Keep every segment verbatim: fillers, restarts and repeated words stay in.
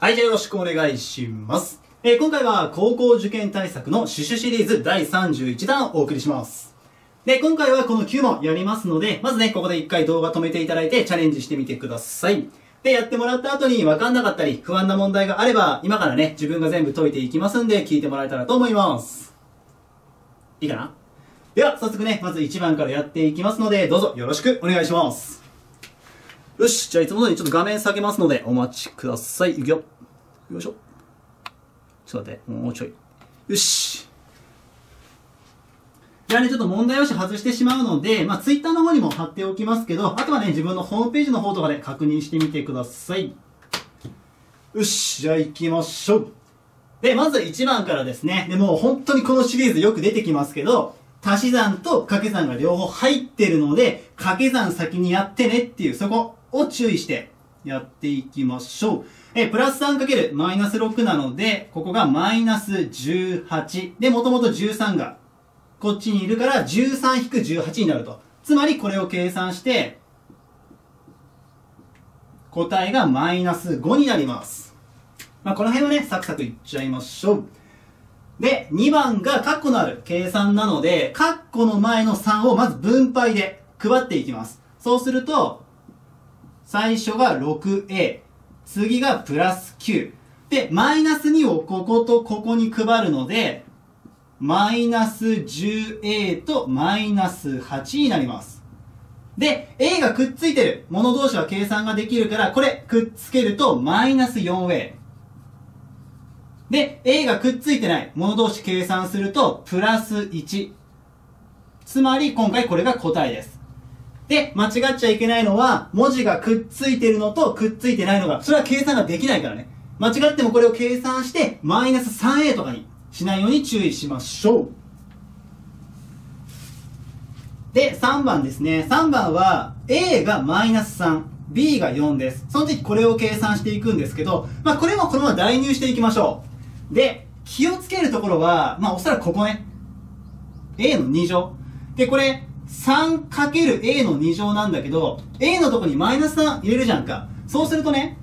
はい、じゃあよろしくお願いします。えー、今回は高校受験対策のシュシュシリーズだいさんじゅういちだんをお送りします。で、今回はこのきゅう問やりますので、まずね、ここでいっかい動画止めていただいてチャレンジしてみてください。で、やってもらった後に分かんなかったり、不安な問題があれば、今からね、自分が全部解いていきますんで、聞いてもらえたらと思います。いいかな？では、早速ね、まずいちばんからやっていきますので、どうぞよろしくお願いします。よし、じゃあいつも通りちょっと画面下げますので、お待ちください。いくよ。よいしょ。ちょっと待って、もうちょい。よし。じゃあね、ちょっと問題用紙外してしまうので、まあ、ツイッターの方にも貼っておきますけど、あとはね、自分のホームページの方とかで確認してみてください。よし、じゃあ行きましょう。で、まずいちばんからですね。で、もう本当にこのシリーズよく出てきますけど、足し算と掛け算が両方入ってるので、掛け算先にやってねっていう、そこを注意してやっていきましょう。え、プラスさんかけるマイナスろくなので、ここがマイナスじゅうはち。で、もともとじゅうさんがこっちにいるから、じゅうさん引くじゅうはちになると。つまりこれを計算して、答えがマイナスごになります。まあ、この辺はね、サクサクいっちゃいましょう。で、にばんがカッコのある計算なので、カッコの前のさんをまず分配で配っていきます。そうすると、最初が ろくエー。次がプラスきゅう。で、マイナスにをこことここに配るので、マイナス じゅうエー とマイナスはちになります。で、A がくっついてるもの同士は計算ができるから、これくっつけるとマイナス よんエー。で、A がくっついてないもの同士計算するとプラスいち。つまり今回これが答えです。で、間違っちゃいけないのは、文字がくっついてるのとくっついてないのが、それは計算ができないからね。間違ってもこれを計算して、マイナス さんエー とかにしないように注意しましょう。で、さんばんですね。さんばんは、A がマイナスさん、B がよんです。その時これを計算していくんですけど、まあこれもこのまま代入していきましょう。で、気をつけるところは、まあおそらくここね。A のに乗。で、これ、さんかけるエー のに乗なんだけど、A のとこにマイナスさん入れるじゃんか。そうするとね、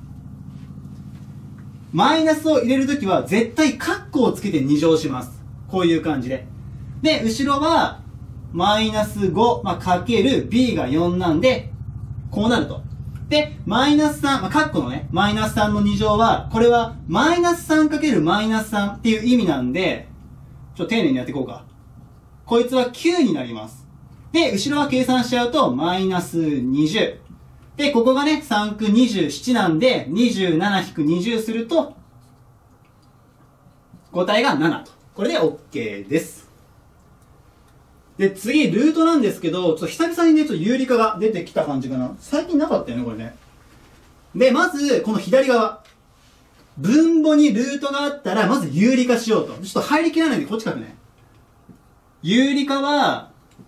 マイナスを入れるときは絶対カッコをつけてに乗します。こういう感じで。で、後ろは、マイナスご、まあ、かける B がよんなんで、こうなると。で、マイナスさん、まあ、カッコのね、マイナスさんのに乗は、これは、マイナスさんかけるマイナスさんっていう意味なんで、ちょっと丁寧にやっていこうか。こいつはきゅうになります。で、後ろは計算しちゃうと、マイナスにじゅう。で、ここがね、さんくにじゅうなななんで、にじゅうなな引くにじゅうすると、答えがななと。これで OK です。で、次、ルートなんですけど、ちょっと久々にね、ちょっと有理化が出てきた感じかな。最近なかったよね、これね。で、まず、この左側。分母にルートがあったら、まず有理化しようと。ちょっと入りきらないんで、こっち書くね。有理化は、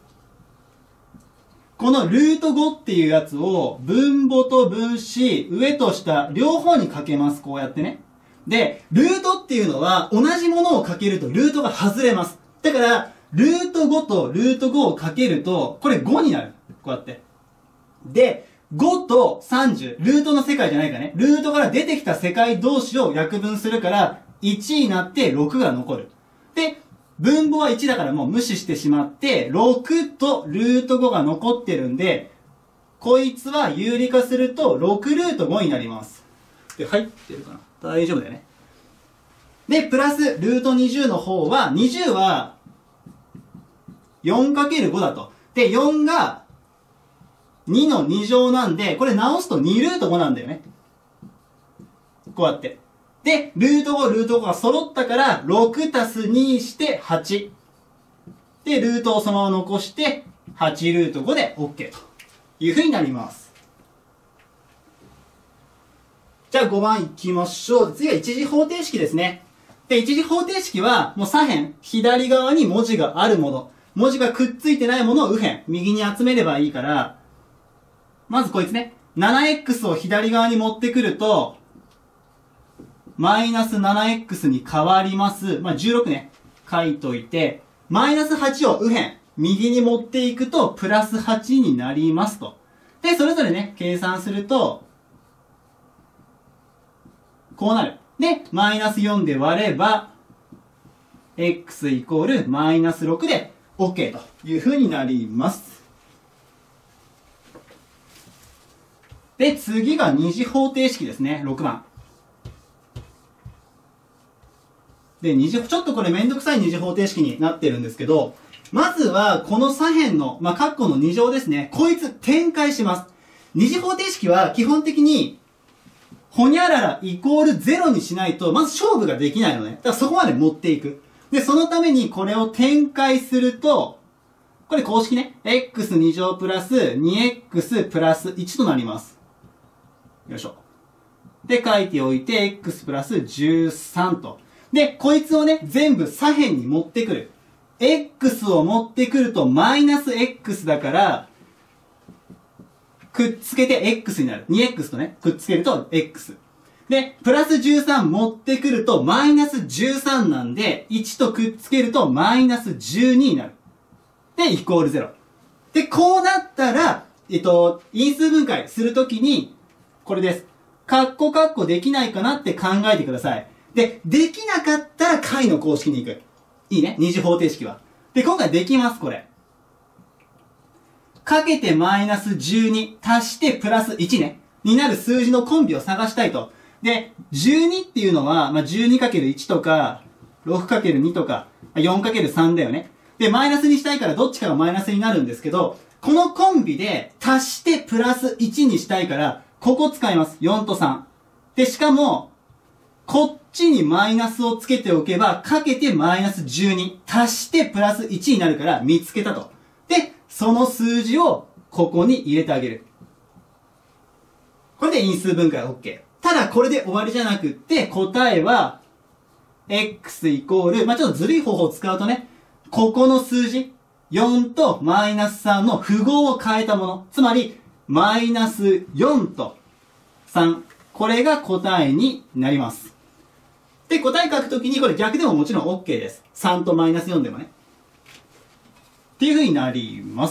このルートごっていうやつを分母と分子、上と下、両方にかけます。こうやってね。で、ルートっていうのは同じものをかけるとルートが外れます。だから、ルートごとルートごをかけると、これごになる。こうやって。で、ごとさんじゅう、ルートの世界じゃないからね。ルートから出てきた世界同士を約分するから、いちになってろくが残る。で、分母はいちだからもう無視してしまって、ろくとルートごが残ってるんで、こいつは有理化するとろくルートごになります。で、入ってるかな？大丈夫だよね。で、プラスルートにじゅうの方は、にじゅうは よんかけるご だと。で、よんがにのに乗なんで、これ直すとにルートごなんだよね。こうやって。で、ルートご、ルートごが揃ったから、ろくたすにしてはち。で、ルートをそのまま残して、はちルートごで OK という風になります。じゃあごばんいきましょう。次は一次方程式ですね。で、一次方程式は、もう左辺、左側に文字があるもの。文字がくっついてないものを右辺、右に集めればいいから、まずこいつね。ななエックス を左側に持ってくると、マイナス ななエックス に変わります。まあ、じゅうろくね。書いといて、マイナスはちを右辺、右に持っていくと、プラスはちになりますと。で、それぞれね、計算すると、 こうなる。で、マイナスよんで割れば、x イコールマイナスろくで OK という風になります。で、次が二次方程式ですね。ろくばん。で、二次、ちょっとこれめんどくさい二次方程式になってるんですけど、まずはこの左辺の、まあ、括弧のに乗ですね。こいつ展開します。二次方程式は基本的に、ほにゃららイコールゼロにしないと、まず勝負ができないのね。だからそこまで持っていく。で、そのためにこれを展開すると、これ公式ね。エックスに 乗プラス にエックス プラスいちとなります。よいしょ。で、書いておいて、x プラスじゅうさんと。で、こいつをね、全部左辺に持ってくる。x を持ってくるとマイナス x だから、くっつけて x になる。にエックス とね、くっつけると x。で、プラスじゅうさん持ってくるとマイナスじゅうさんなんで、いちとくっつけるとマイナスじゅうにになる。で、イコールゼロ。で、こうなったら、えっと、因数分解するときに、これです。カッコカッコできないかなって考えてください。で、できなかったら解の公式に行く。いいね。二次方程式は。で、今回できます、これ。かけてマイナスじゅうに足してプラスいちね。になる数字のコンビを探したいと。で、じゅうにっていうのは、まあ、じゅうにかけるいち とか、ろくかけるに とか、よんかけるさん だよね。で、マイナスにしたいからどっちかがマイナスになるんですけど、このコンビで足してプラスいちにしたいから、ここ使います。よんとさん。で、しかも、こっちにマイナスをつけておけば、かけてマイナスじゅうに、足してプラスいちになるから見つけたと。で、その数字をここに入れてあげる。これで因数分解は OK。ただこれで終わりじゃなくって、答えは、x イコール、まあ、ちょっとずるい方法を使うとね、ここの数字、よんとマイナスさんの符号を変えたもの。つまり、マイナスよんとさん。これが答えになります。で、答え書くときにこれ逆でももちろん OK です。さんとマイナスよんでもね。っていう風になります。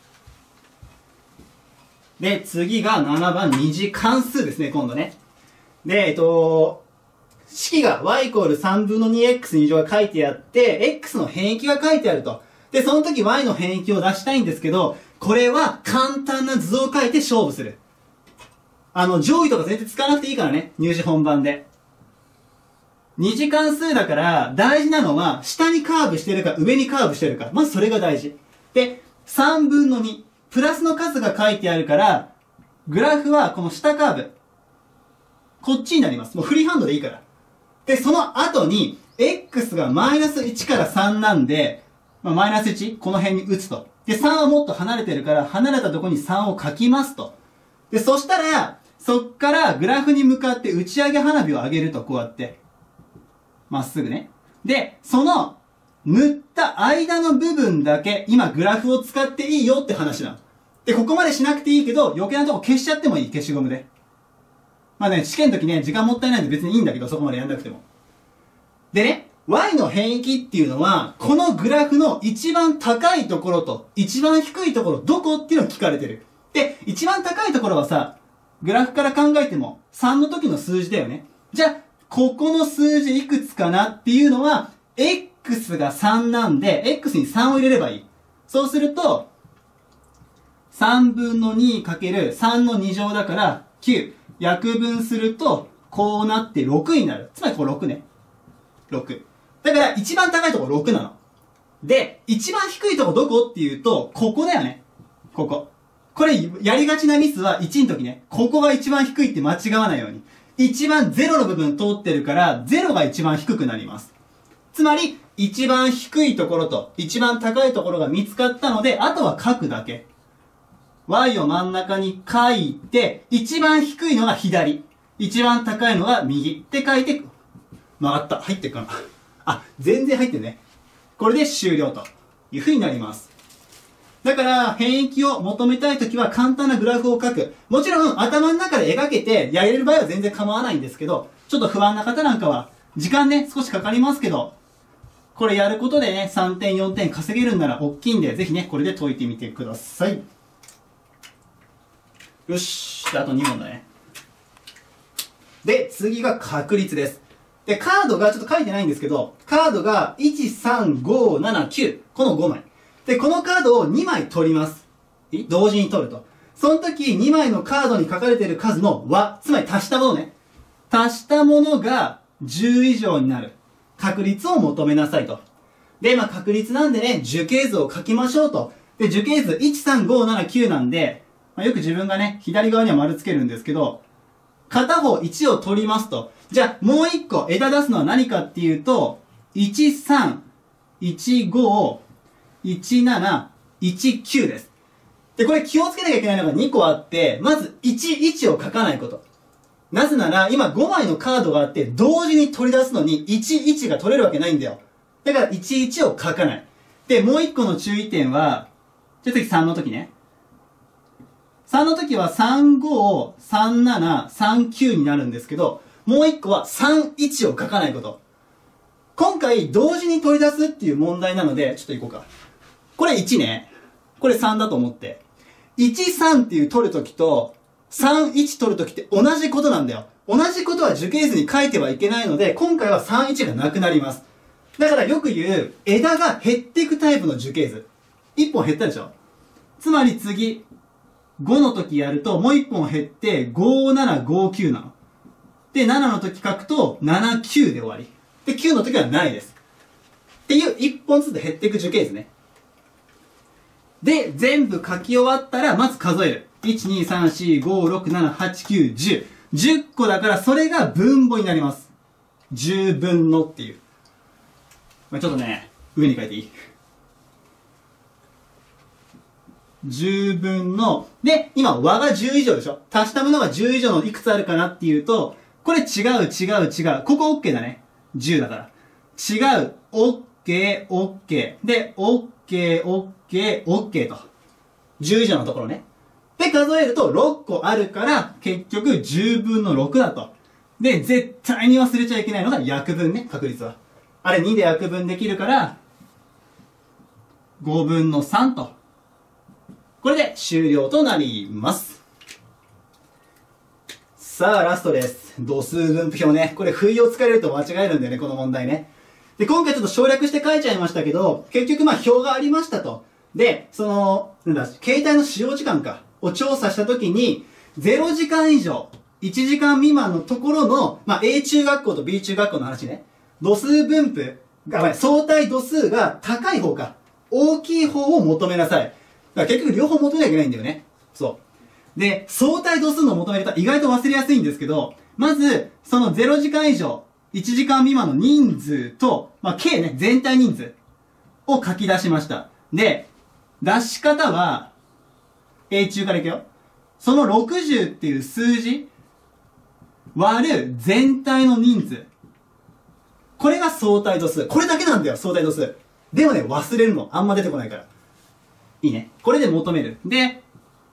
で、次がななばん二次関数ですね、今度ね。で、えっと、式が y イコールさんぶんのにエックスに乗が書いてあって、x の変域が書いてあると。で、その時 y の変域を出したいんですけど、これは簡単な図を書いて勝負する。あの、上位とか全然使わなくていいからね、入試本番で。二次関数だから、大事なのは、下にカーブしてるか、上にカーブしてるか。まずそれが大事。で、さんぶんのに。プラスの数が書いてあるから、グラフはこの下カーブ。こっちになります。もうフリーハンドでいいから。で、その後に、x がマイナスいちからさんなんで、まあ、マイナスいち、この辺に打つと。で、さんはもっと離れてるから、離れたところにさんを書きますと。で、そしたら、そっからグラフに向かって打ち上げ花火を上げると、こうやって。まっすぐね。で、その、塗った間の部分だけ、今グラフを使っていいよって話なの。で、ここまでしなくていいけど、余計なとこ消しちゃってもいい、消しゴムで。まあね、試験の時ね、時間もったいないんで別にいいんだけど、そこまでやんなくても。でね、y の変域っていうのは、このグラフの一番高いところと、一番低いところ、どこっていうのを聞かれてる。で、一番高いところはさ、グラフから考えても、さんの時の数字だよね。じゃあ、ここの数字いくつかなっていうのは、x がさんなんで、x にさんを入れればいい。そうすると、さんぶんのにかけるさんのに乗だからきゅう。約分すると、こうなってろくになる。つまりこれろくね。ろく。だから一番高いところろくなの。で、一番低いとこどこっていうと、ここだよね。ここ。これ、やりがちなミスはいちの時ね。ここが一番低いって間違わないように。一番ゼロの部分通ってるから、ゼロが一番低くなります。つまり、一番低いところと一番高いところが見つかったので、あとは書くだけ。y を真ん中に書いて、一番低いのが左。一番高いのが右。って書いて、曲がった。入ってるかなあ、全然入ってるね。これで終了という風になります。だから、変域を求めたいときは簡単なグラフを書く。もちろん、頭の中で描けてやれる場合は全然構わないんですけど、ちょっと不安な方なんかは、時間ね、少しかかりますけど、これやることでね、さんてんよんてん稼げるんなら大きいんで、ぜひね、これで解いてみてください。よし。あとに問だね。 で、次が確率です。で、カードがちょっと書いてないんですけど、カードがいち、さん、ご、なな、きゅう。このごまい。で、このカードをにまい取ります。同時に取ると。その時、にまいのカードに書かれている数の和、つまり足したものね。足したものがじゅう以上になる。確率を求めなさいと。で、まあ確率なんでね、樹形図を書きましょうと。で、樹形図いち、さん、ご、なな、きゅうなんで、まあ、よく自分がね、左側には丸つけるんですけど、片方いちを取りますと。じゃあ、もういっこ枝出すのは何かっていうと、いち、さん、いち、ご、いち、なな、いち、きゅうです。で、これ気をつけなきゃいけないのがにこあって、まずいち、いちを書かないこと。なぜなら、今ごまいのカードがあって、同時に取り出すのにいち、いちが取れるわけないんだよ。だからいち、いちを書かない。で、もういっこの注意点は、じゃあ次さんの時ね。さんの時はさん、ご、さん、なな、さん、きゅうになるんですけど、もういっこはさん、いちを書かないこと。今回同時に取り出すっていう問題なので、ちょっといこうか。これいちね。これさんだと思って。いち、さんっていう取るときと、さん、いち取るときって同じことなんだよ。同じことは樹形図に書いてはいけないので、今回はさん、いちがなくなります。だからよく言う、枝が減っていくタイプの樹形図。いっぽん減ったでしょ？つまり次、ごの時やると、もういっぽん減って、ご、なな、ご、きゅうなの。で、ななの時書くと、なな、きゅうで終わり。で、きゅうの時はないです。っていういっぽんずつ減っていく樹形図ね。で、全部書き終わったら、まず数える。いち、に、さん、し、ご、ろく、なな、はち、きゅう、じゅう。じゅっこだから、それが分母になります。じゅうぶんのっていう。まあ、ちょっとね、上に書いていい？じゅうぶんの、で、今和がじゅう以上でしょ？足したものがじゅう以上のいくつあるかなっていうと、これ違う違う違う。ここ OK だね。じゅうだから。違う。OK、OK。で、OK、OK、OK と。じゅう以上のところね。で、数えるとろっこあるから、結局じゅうぶんのろくだと。で、絶対に忘れちゃいけないのが約分ね、確率は。あれにで約分できるから、ごぶんのさんと。これで終了となります。さあ、ラストです。度数分布表ね。これ、不意をつかれると間違えるんだよね、この問題ね。で、今回ちょっと省略して書いちゃいましたけど、結局まあ表がありましたと。で、その、なんだ、携帯の使用時間か、を調査したときに、ゼロじかん以上、いちじかん未満のところの、まあ A 中学校と B 中学校の話ね。度数分布が、相対度数が高い方か、大きい方を求めなさい。だから結局両方求めなきゃいけないんだよね。そう。で、相対度数の求め方意外と忘れやすいんですけど、まず、そのゼロじかん以上、いちじかん未満の人数と、まあ、計ね、全体人数を書き出しました。で、出し方は、A 中からいくよ。そのろくじゅうっていう数字、割る全体の人数。これが相対度数。これだけなんだよ、相対度数。でもね、忘れるの。あんま出てこないから。いいね。これで求める。で、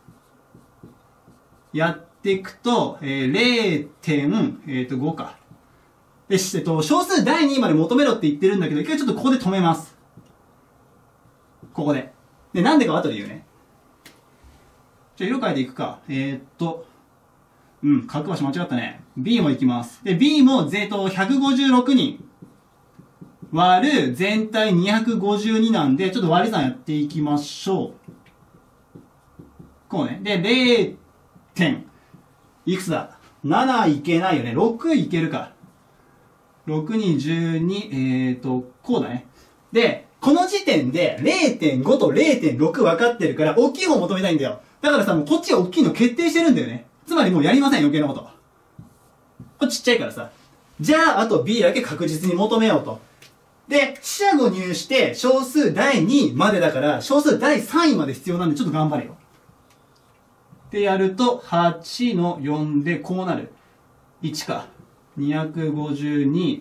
やっていくと、えー、れいてんご か。で、えっと、小数だいにいまで求めろって言ってるんだけど、一回ちょっとここで止めます。ここで。で、なんでか後で言うね。じゃあ、色変えていくか。えー、っと、うん、書く場所間違ったね。B も行きます。で、B も、ぜっと、ひゃくごじゅうろくにん。割る全体にひゃくごじゅうになんで、ちょっと割り算やっていきましょう。こうね。で、れい点、いくつだ ?なないけないよね。ろくいけるか。ろくにじゅうに、えーと、こうだね。で、この時点で れいてんご と れいてんろく 分かってるから、大きい方求めたいんだよ。だからさ、もうこっちが大きいの決定してるんだよね。つまりもうやりません、余計なこと。これちっちゃいからさ。じゃあ、あと B だけ確実に求めようと。で、四捨五入して小数だいにいまでだから、小数だいさんいまで必要なんでちょっと頑張れよ。でやると、はちのよんでこうなる。いちか。にひゃくごじゅうに。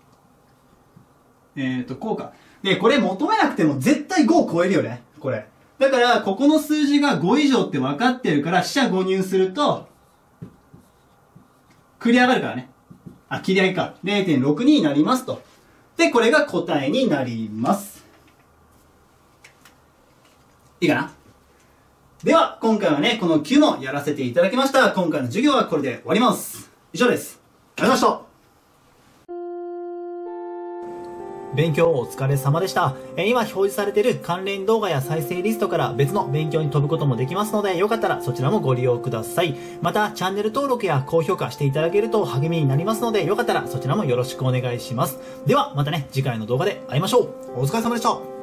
えっと、こうか。で、これ求めなくても絶対ごを超えるよね。これ。だから、ここの数字がご以上って分かってるから、四捨五入すると、繰り上がるからね。あ、切り上げか。れいてんろくに になりますと。で、これが答えになります。いいかな？では、今回はね、このきゅう問やらせていただきました。今回の授業はこれで終わります。以上です。 りがとうございました。 勉強お疲れ様でした。えー、今表示されている関連動画や再生リストから別の勉強に飛ぶこともできますので、よかったらそちらもご利用ください。また、チャンネル登録や高評価していただけると励みになりますので、よかったらそちらもよろしくお願いします。では、またね、次回の動画で会いましょう。お疲れ様でした。